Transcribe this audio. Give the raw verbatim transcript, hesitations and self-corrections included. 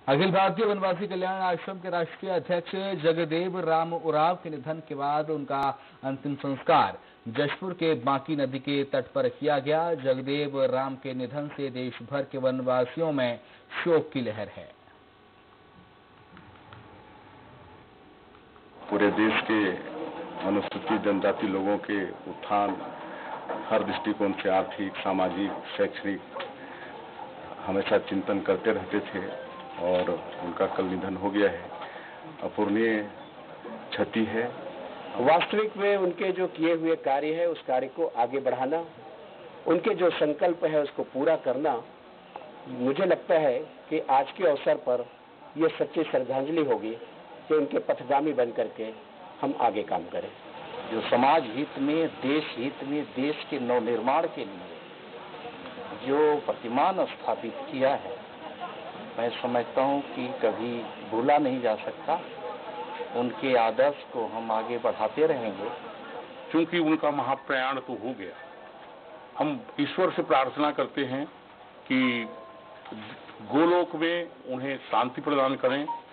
अखिल भारतीय वनवासी कल्याण आश्रम के राष्ट्रीय अध्यक्ष जगदेव राम उरांव के निधन के बाद उनका अंतिम संस्कार जशपुर के बांकी नदी के तट पर किया गया। जगदेव राम के निधन से देश भर के वनवासियों में शोक की लहर है। पूरे देश के अनुसूचित जनजाति लोगों के उत्थान, हर दृष्टिकोण से आर्थिक, सामाजिक, शैक्षणिक हमेशा चिंतन करते रहते थे और उनका कल निधन हो गया है। अपूरणीय क्षति है। वास्तविक में उनके जो किए हुए कार्य है, उस कार्य को आगे बढ़ाना, उनके जो संकल्प है उसको पूरा करना, मुझे लगता है कि आज के अवसर पर यह सच्ची श्रद्धांजलि होगी कि उनके पथगामी बन करके हम आगे काम करें। जो समाज हित में, देश हित में, देश के नवनिर्माण के लिए जो प्रतिमान स्थापित किया है, मैं समझता हूं कि कभी भूला नहीं जा सकता। उनके आदर्श को हम आगे बढ़ाते रहेंगे। क्योंकि उनका महाप्रयाण तो हो गया, हम ईश्वर से प्रार्थना करते हैं कि गोलोक में उन्हें शांति प्रदान करें।